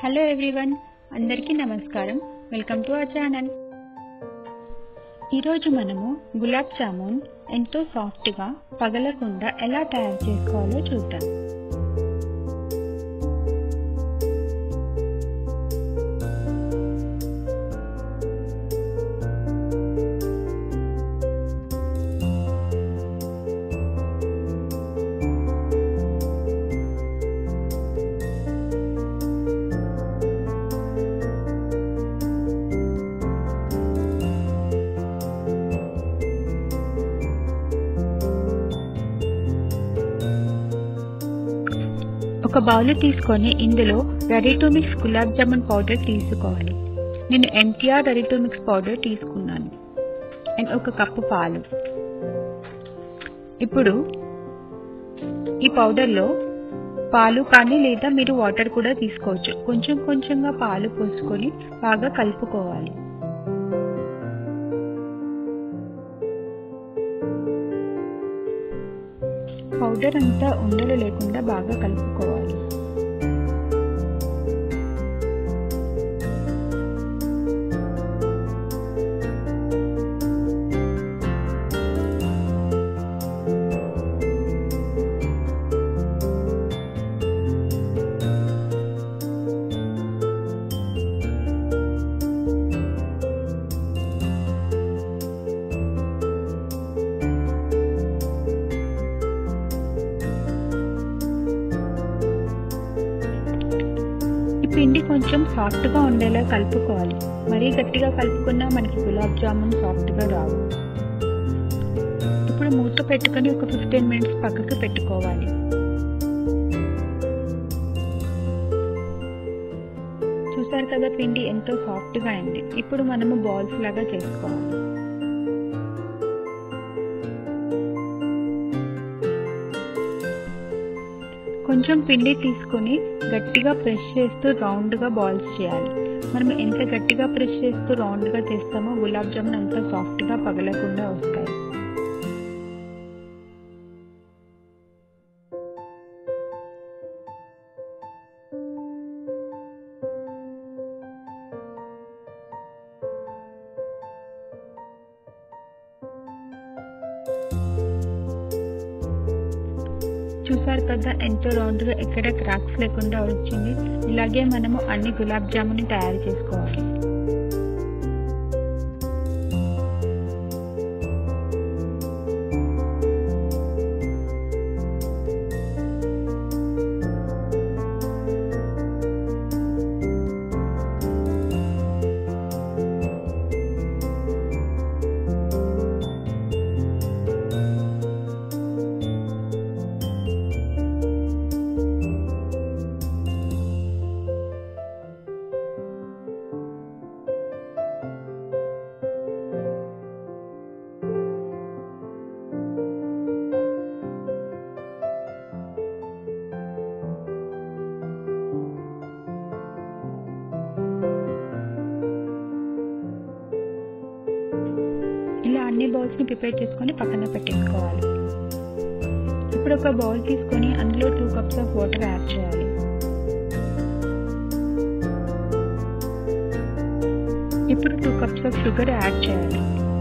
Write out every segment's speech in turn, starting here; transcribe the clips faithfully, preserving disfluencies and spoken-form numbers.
Hello everyone, అందరికీ నమస్కారం. Welcome to our channel. ఈరోజు మనము గులాబ్ జామున్ ఎంతో సాఫ్ట్గా పగలకుండా ఎలా తయారు చేసుకోవాలో చూద్దాం. ఒక బౌల్ తీసుకొని ఇందులో ready to mix gulab jamun powder తీసుకోవాలి. నేను MTR ready to mix powder తీసుకున్నాను అండ్ ఒక కప్పు పాలు. ఇప్పుడు ఈ పౌడర్లో పాలు కానీ లేదా మీరు వాటర్ కూడా తీసుకోవచ్చు. కొంచెం కొంచెంగా పాలు పోసుకొని బాగా కలుపుకోవాలి. పౌడర్ అంతా ఉండలు లేకుండా బాగా కలుపుకోవాలి. పిండి కొంచెం సాఫ్ట్గా ఉండేలా కలుపుకోవాలి. మరీ గట్టిగా కలుపుకున్నా మనకి గులాబ్ జామున్ సాఫ్ట్గా రావు. ఇప్పుడు మూత పెట్టుకొని ఒక ఫిఫ్టీన్ మినిట్స్ పక్కకు పెట్టుకోవాలి. చూసారు కదా, పిండి ఎంతో సాఫ్ట్గా అయింది. ఇప్పుడు మనము బాల్స్ లాగా చేసుకోవాలి. కొంచెం పిండి తీసుకొని గట్టిగా ప్రెస్ చేస్తూ రౌండ్గా బాల్స్ చేయాలి. మనం ఎంత గట్టిగా ప్రెస్ చేస్తూ రౌండ్గా చేస్తామో గులాబ్ జామున్ అంత సాఫ్ట్గా పగలకుండా వస్తాయి. చూసారు కదా, ఎంతో రౌండ్గా ఎక్కడ క్రాక్స్ లేకుండా వచ్చింది. ఇలాగే మనము అన్ని గులాబ్ జామున్ తయారు చేసుకోవాలి. ఇలా అన్ని బౌల్స్ని ప్రిపేర్ చేసుకొని పక్కన పెట్టేసుకోవాలి. ఇప్పుడు ఒక బౌల్ తీసుకొని అందులో two cups of water add చేయాలి. ఇప్పుడు two cups of sugar add చేయాలి.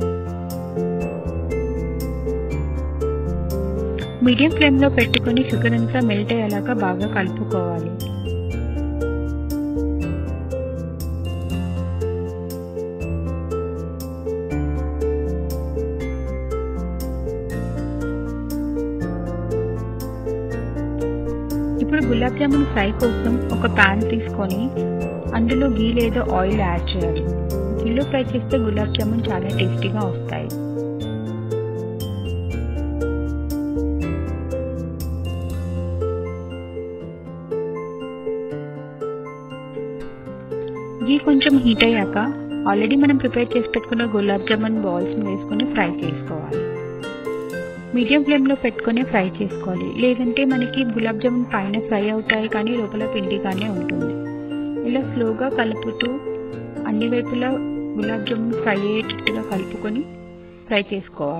మీడియం ఫ్లేమ్లో పెట్టుకొని షుగర్ అంతా మెల్ట్ అయ్యేలాగా బాగా కలుపుకోవాలి. ఇప్పుడు గులాబ్ జామున్ ఫ్రై కోసం ఒక ప్యాన్ తీసుకొని అందులో గీ లేదా ఆయిల్ యాడ్ చేయాలి. గీలో ఫ్రై చేస్తే గులాబ్ జామున్ చాలా టేస్టీగా వస్తాయి. గీ కొంచెం హీట్ అయ్యాక ఆల్రెడీ మనం ప్రిపేర్ చేసి పెట్టుకున్న గులాబ్ జామున్ బాల్స్ని వేసుకొని ఫ్రై చేసుకోవాలి. మీడియం ఫ్లేమ్లో పెట్టుకొని ఫ్రై చేసుకోవాలి. లేదంటే మనకి గులాబ్ జామున్ పైన ఫ్రై అవుతాయి కానీ లోపల పిండిగానే ఉంటుంది. ఇలా స్లోగా కలుపుతూ అన్ని వైపులా గులాబ్ జామున్ ఫ్రై అయ్యేటట్టుగా కలుపుకొని ఫ్రై చేసుకోవాలి.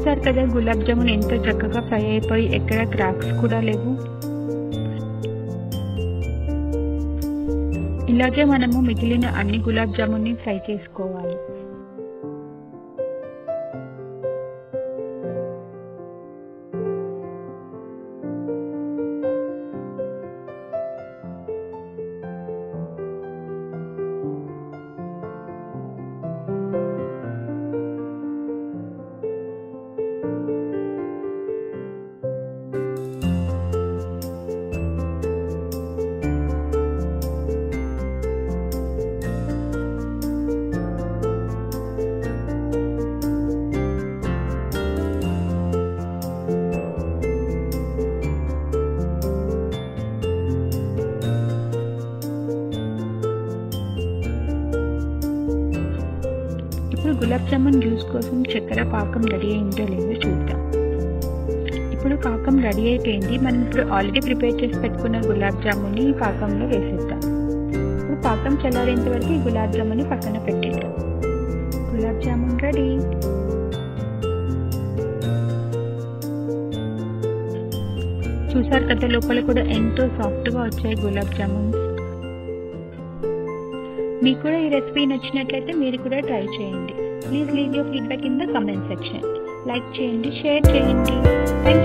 చూసారు కదా గులాబ్ జామున్ ఎంత చక్కగా ఫ్రై అయిపోయి ఎక్కడ క్రాక్స్ కూడా లేవు. ఇలాగే మనము మిగిలిన అన్ని గులాబ్ జామున్ని ఫ్రై చేసుకోవాలి. ఇప్పుడు గులాబ్ జామున్ జ్యూస్ కోసం చక్కెర పాకం రెడీ అయిందో లేదో చూద్దాం. ఇప్పుడు పాకం రెడీ అయిపోయింది. మనం ఇప్పుడు ఆల్రెడీ ప్రిపేర్ చేసి పెట్టుకున్న గులాబ్ జామున్ని ఈ పాకంలో వేసేద్దాం. ఇప్పుడు పాకం చల్లారేంత వరకు ఈ గులాబ్ జామున్ని పక్కన పెట్టేద్దాం. గులాబ్ జామున్ రెడీ. చూసారు కదా లోపల కూడా ఎంతో సాఫ్ట్గా వచ్చాయి గులాబ్ జామున్స్. మీకు కూడా ఈ రెసిపీ నచ్చినట్లయితే మీరు కూడా ట్రై చేయండి. Please leave your feedback in the comment section. Like చేయండి, షేర్ చేయండి.